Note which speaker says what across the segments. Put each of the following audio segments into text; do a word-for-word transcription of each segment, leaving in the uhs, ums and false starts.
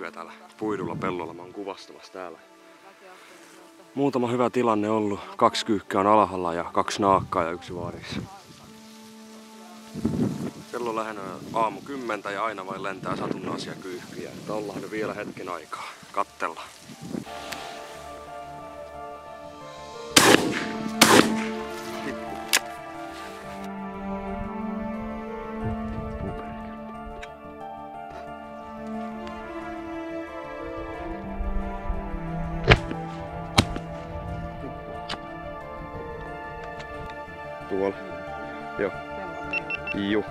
Speaker 1: kyyhkyä täällä puidulla pellolla. Mä oon kuvastamassa täällä. Muutama hyvä tilanne ollut. Kaksi kyyhkyä on alhaalla ja kaksi naakkaa ja yksi vaarissa. Kello lähenee aamu kymmentä ja aina vain lentää satunnaisia kyyhkyjä. Että ollaan nyt vielä hetken aikaa. Kattellaan. Tuolla. Joo. Juu.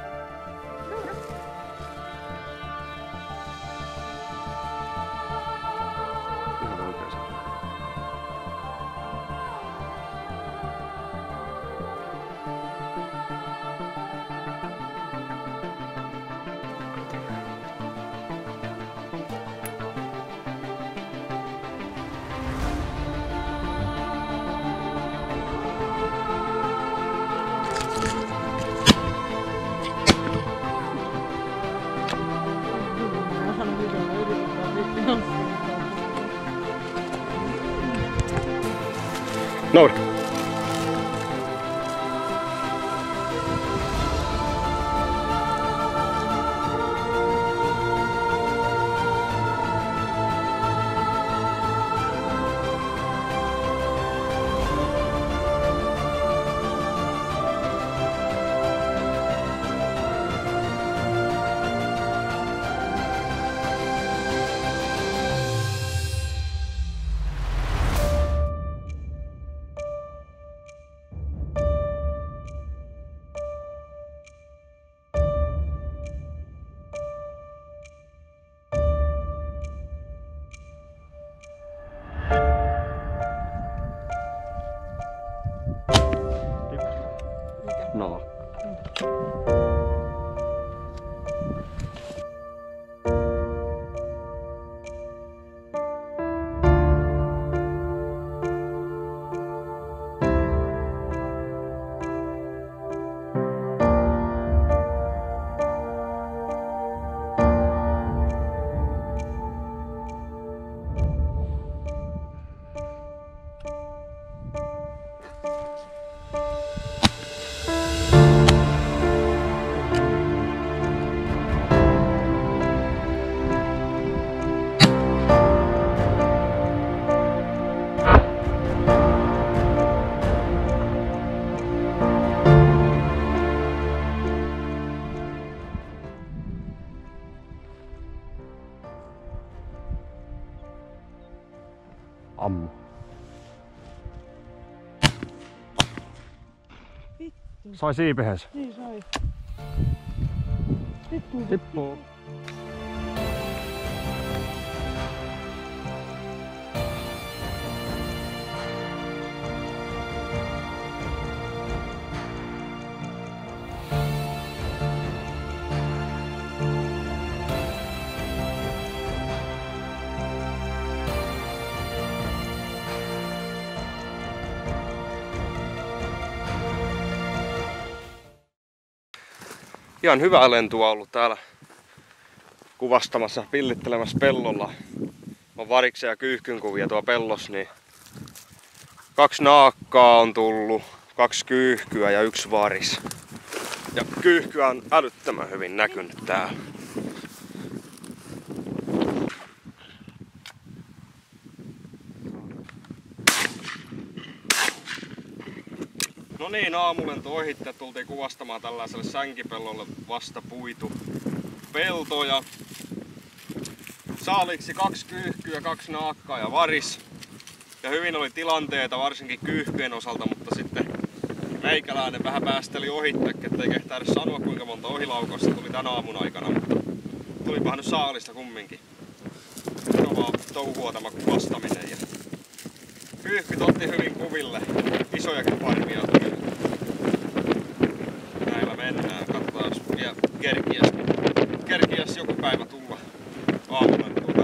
Speaker 1: Ihan oikein. Nouri. No. Ammu.
Speaker 2: Vittu.
Speaker 1: Sai siipehes.
Speaker 2: Niin sai. Tippuu.
Speaker 1: Tippuu. Ihan hyvää lentua ollut täällä kuvastamassa, pillittelemässä pellolla. On variksen ja kyyhkyn kuvia tuo pellos, niin kaksi naakkaa on tullut, kaksi kyyhkyä ja yksi varis. Ja kyyhkyä on älyttömän hyvin näkynyt täällä. No niin, aamulento ohitte, tultiin kuvastamaan tällaiselle sänkipellolle vasta puitu pelto ja saaliksi kaksi kyyhkyä, kaksi naakkaa ja varis. Ja hyvin oli tilanteita varsinkin kyyhkyjen osalta, mutta sitten meikäläinen vähän päästeli ohitte, ettei kehtaa edes sanoa kuinka monta ohilaukausta tuli tän aamun aikana, mutta tulipahan nyt saalista kumminkin. Kovaa touhua tämä kuvastaminen ja kyyhkyt otti hyvin kuville, isojakin parvia tuli. Näillä mennään, katsotaan jos vielä kerkiäs, kerkiäs joku päivä tulla aamulla tuota.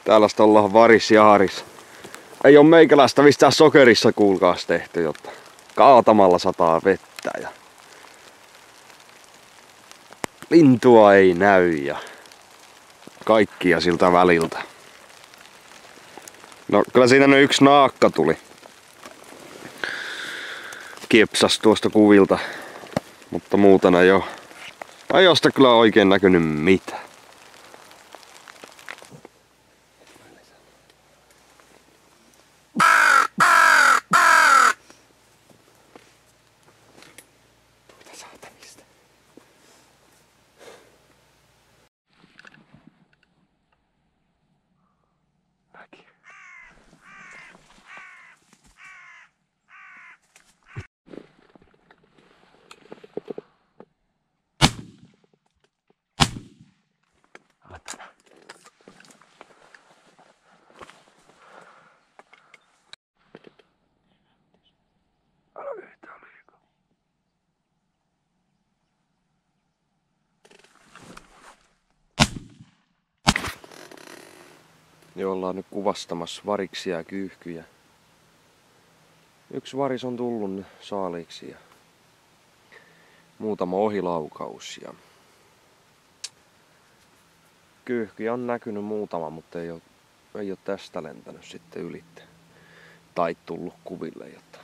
Speaker 1: Tällaista ollaan varis ja haris. Ei oo meikäläistä mistään sokerissa kuulkaas tehty, jotta kaatamalla sataa vettä ja lintua ei näy ja kaikkia siltä väliltä. No kyllä siinä nyt yksi naakka tuli. Kiepsas tuosta kuvilta. Mutta muutena ei oo. Ei oo sitä kyllä oikein näkynyt mitään. Jo ollaan nyt kuvastamassa variksia ja kyyhkyjä. Yksi varis on tullut saaliiksi ja muutama ohilaukaus. Ja kyyhkyjä on näkynyt muutama, mutta ei ole, ei ole tästä lentänyt sitten ylitte. Tai tullut kuville. Jotta.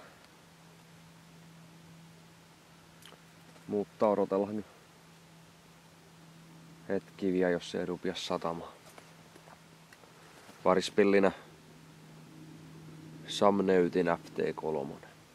Speaker 1: Mutta odotellaan nyt hetki vielä, jos se ei rupia satamaan. Varispillinä Samneutin F T kolme.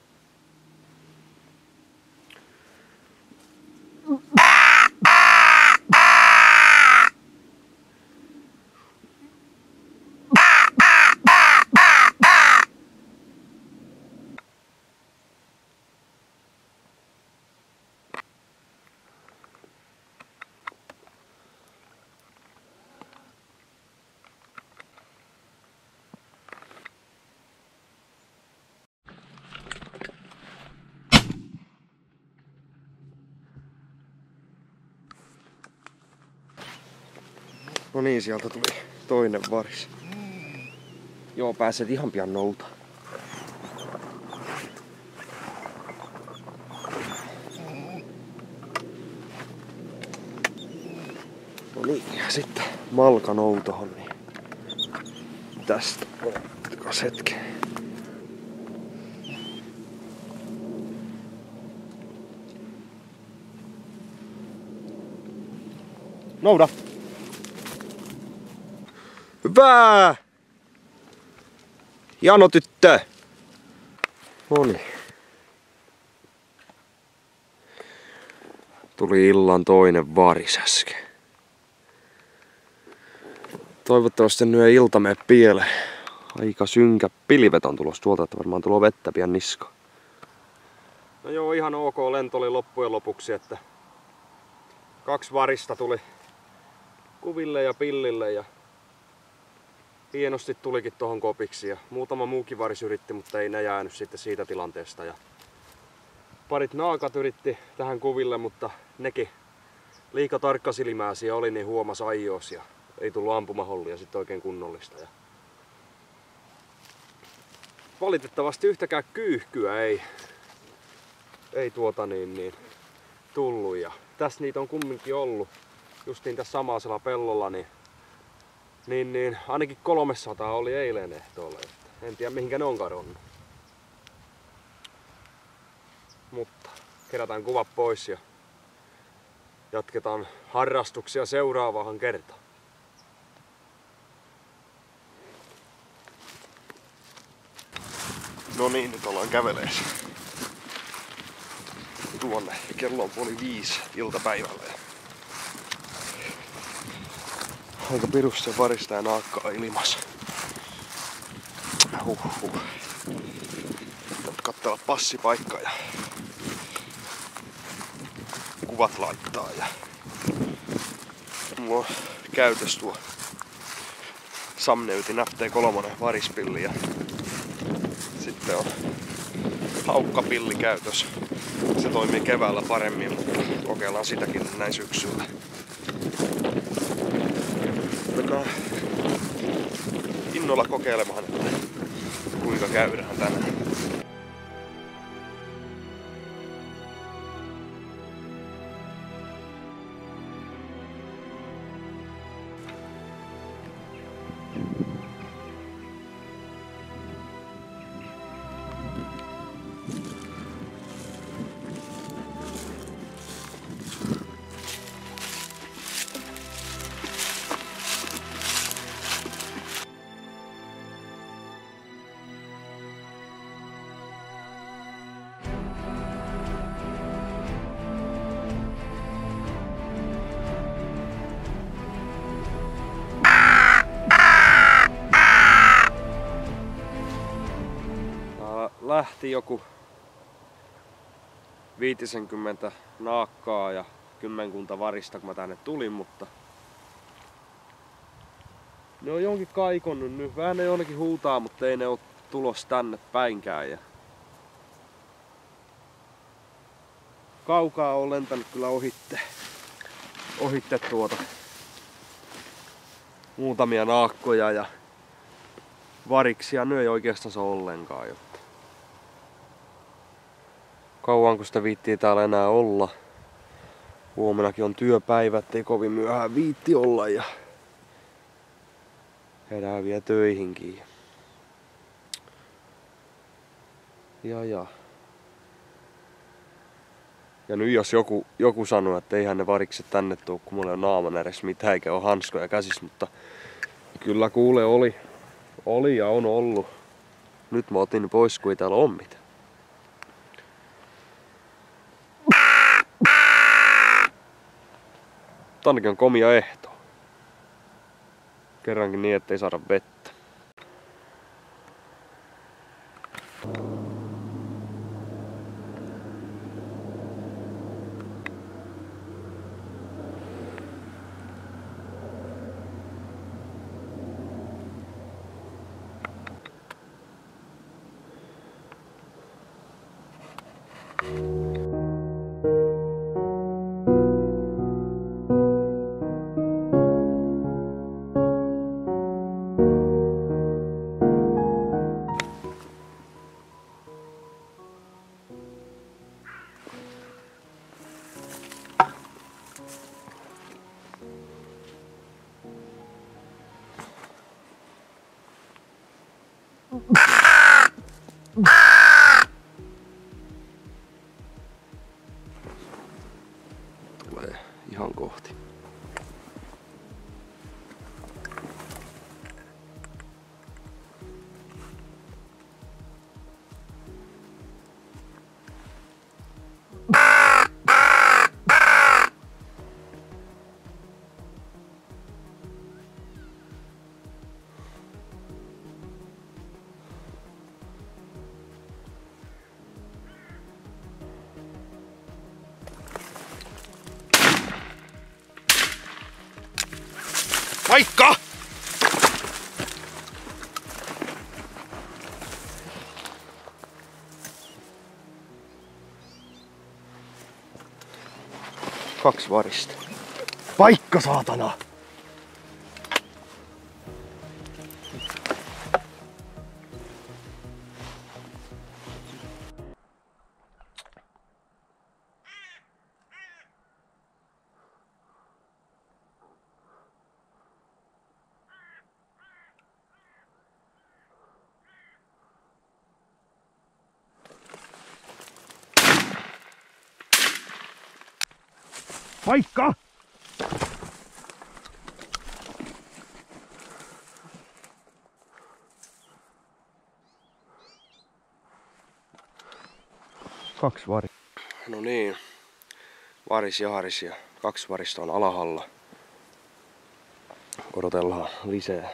Speaker 1: No niin, sieltä tuli toinen varis. Joo, pääset ihan pian nouta. No niin, ja sitten malka noutohon, niin tästä ottakas hetken. Nouda! Hyvä! Jano tyttö! Noniin. Tuli illan toinen varis äsken. Toivottavasti nyt ei ilta mene pieleen. Aika synkä pilvet on tulossa tuolta, että varmaan tuloa vettä pian niska. No joo, ihan ok lento oli loppujen lopuksi, että kaksi varista tuli kuville ja pillille ja hienosti tulikin tohon kopiksi ja muutama muukin varis yritti, mutta ei ne jäänyt sitten siitä tilanteesta. Ja parit naakat yritti tähän kuville, mutta nekin liika tarkkasilmäisiä oli, niin huomasi aios ja ei tullut ampumahollia sitten oikein kunnollista. Ja valitettavasti yhtäkään kyyhkyä ei, ei tuota niin, niin tullut. Ja tässä niitä on kumminkin ollut justiin tässä samaisella pellolla. Niin Niin, niin ainakin kolmesataa oli eilen ehtoolla. En tiedä mihinkä ne on kadonnut. Mutta kerätään kuvat pois ja jatketaan harrastuksia seuraavaan kertaan. No niin, nyt ollaan käveleessä tuonne. Kello on puoli viisi iltapäivällä. Aika pirus se varista ja naakkaa ilmassa. Huhhuh. Täältä katsella passipaikkaa ja kuvat laittaa. Ja mulla on käytös tuo Samneutin F T kolme varispilli ja sitten on haukkapilli käytös. Se toimii keväällä paremmin, mutta kokeillaan sitäkin näin syksyllä. innolla kokeilemaan, että kuinka käydään tänään. Lähti joku viitisenkymmentä naakkaa ja kymmenkunta varista, kun mä tänne tulin, mutta ne on jonkin kaikonnut nyt. Vähän ne jonnekin huutaa, mutta ei ne oo tulos tänne päinkään. Ja kaukaa on lentänyt kyllä ohitte, ohitte tuota muutamia naakkoja ja variksia nyt ei oikeastaan ollenkaan. Jotta kauanko sitä viittii täällä enää olla. Huomenakin on työpäivä, ettei kovin myöhään viitti olla ja herää vielä töihinkin. Ja ja. Ja nyt jos joku, joku sanoo, että eihän ne varikset tänne tuu, kun mulla ei ole naaman edes mitään eikä ole hanskoja käsissä, mutta kyllä kuule oli. Oli ja on ollut. Nyt mä otin pois, kun ei täällä ole mitään. Tännekin on komia ehto. Kerrankin niin, ettei saada vettä. Tulee ihan kohti. Paikka! Kaksi varista. Paikka, saatana! Paikka! Kaksi varista. No niin. Varis ja haris ja kaksi varista on alahalla. Odotellaan lisää.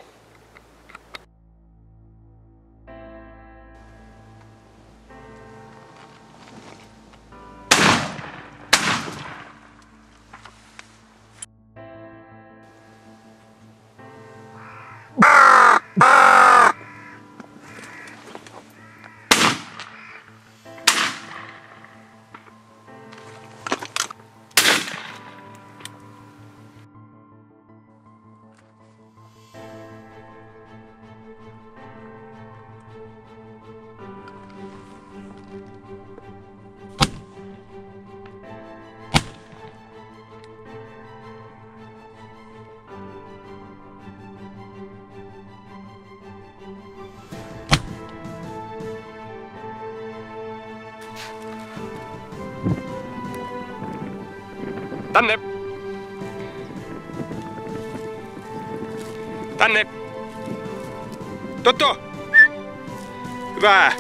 Speaker 1: Tänne! Tänne! Toto! Hyvä!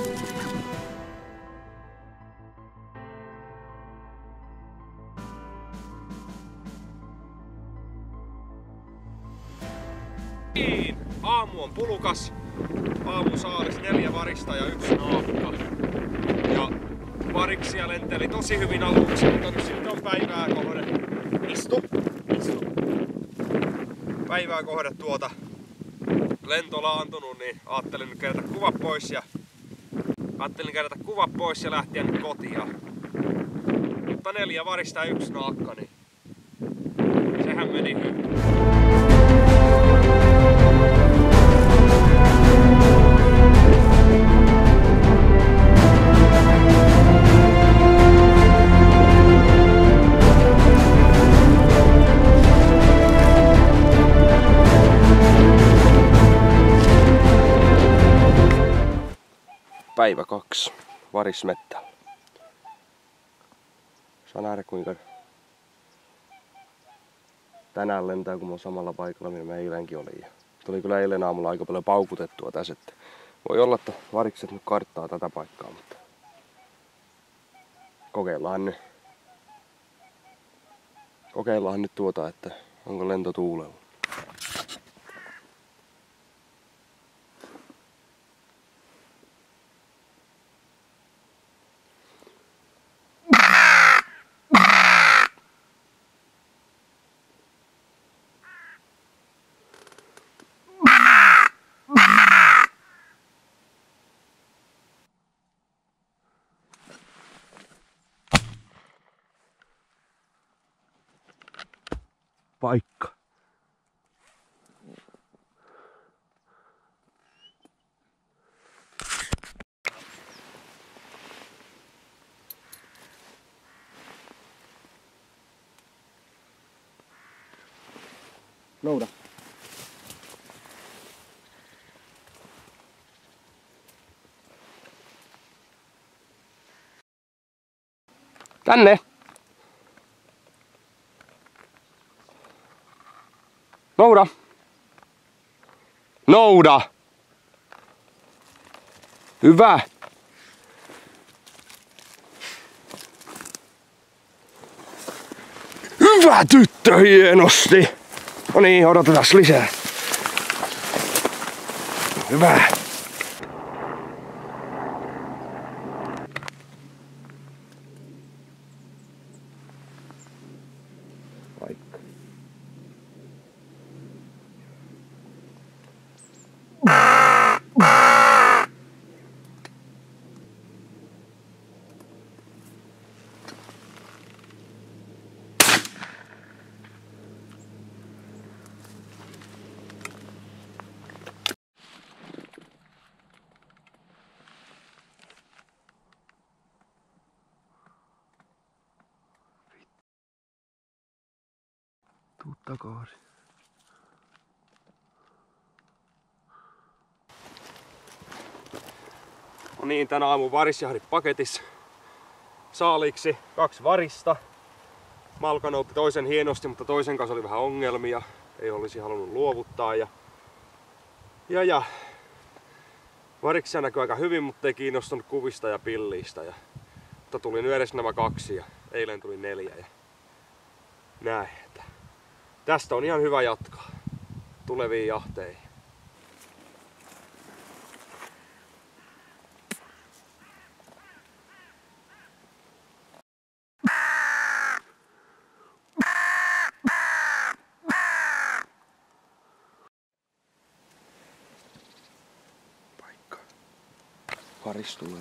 Speaker 1: Niin, aamu on pulukas. Aamu saalis neljä varista ja yksi naakka. Ja variksia lenteli tosi hyvin aluksi, mutta nyt sitten on päivää kohde. Istu! Istu! Päivää kohde tuota lento laantunut, niin ajattelin nyt kerätä kuvat pois ja ajattelin kerätä kuvat pois ja lähteä nyt kotiin. Mutta neljä varista ja yksi naakka, niin sehän meni hyvin. Päivä kaksi. Varismettällä. Saa nähdä kuinka tänään lentää, kun mä oon samalla paikalla, minne mä eilenkin olin. Ja tuli kyllä eilen aamulla aika paljon paukutettua tässä, että voi olla, että varikset nyt karttaa tätä paikkaa, mutta kokeillaan nyt. Kokeillaan nyt tuota, että onko lento tuulella. Paikka. Nouda. Tänne. Nouda! Nouda! Hyvä! Hyvä tyttö, hienosti! No niin, odotetaan lisää. Hyvä! Paikka. Tuu takaisin. No niin, tänä aamun varisjahdit paketissa. Saaliiksi kaksi varista. Malka noutti toisen hienosti, mutta toisen kanssa oli vähän ongelmia. Ei olisi halunnut luovuttaa. Ja, ja, ja. Variksia näkyy aika hyvin, mutta ei kiinnostunut kuvista ja pillistä. Ja, mutta tuli nyt edes nämä kaksi ja eilen tuli neljä. Ja näin. Tästä on ihan hyvä jatkaa tuleviin jahteihin. Paikka. Varis tulee.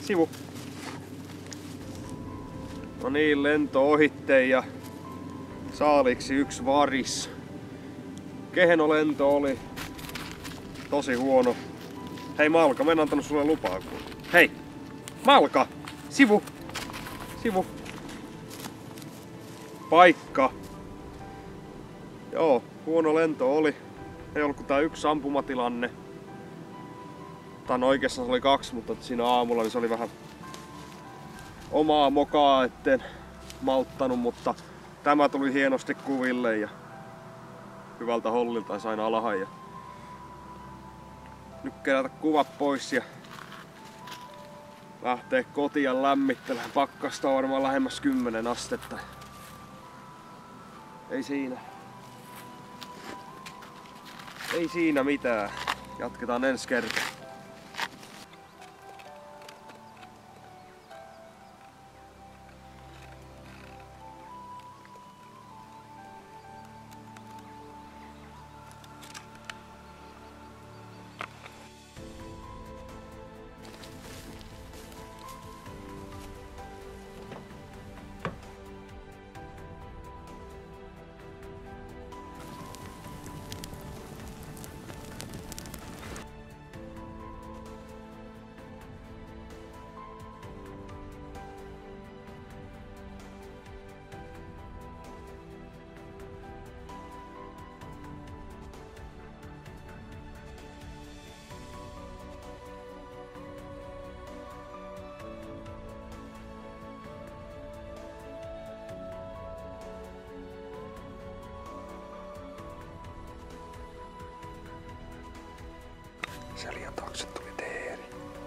Speaker 1: Sivu. No niin, lento ohitte ja saaliksi yksi varis. Kehno lento oli. Tosi huono. Hei Malka, mä en antanut sulle lupaa. Hei! Malka! Sivu! Sivu! Paikka! Joo, huono lento oli. Ei ollut kuin tää yksi ampumatilanne. Tai no oikeastaan se oli kaksi, mutta siinä aamulla niin se oli vähän omaa mokaa, etten malttanut, mutta tämä tuli hienosti kuville ja hyvältä hollilta sain alahan. Ja nyt kerätä kuvat pois ja lähtee kotia lämmittelemään. Pakkasta on varmaan lähemmäs kymmenen astetta. Ei siinä. Ei siinä mitään. Jatketaan ensi kertaa. Seljan taakse tuli teeri.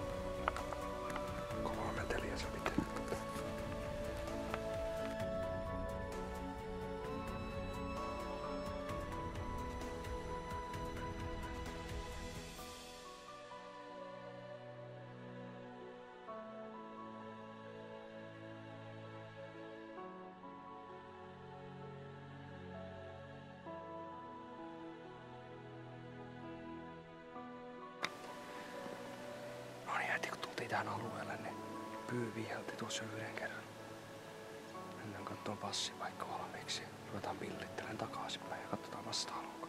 Speaker 1: Kovaa meteliä se pitää. Tähän alueelle, niin pyy vihelti tuossa yhden kerran. Mennään katsomaan passipaikka valmiiksi. Ruvetaan pillittelemään takaisinpäin ja katsotaan vasta-alueella.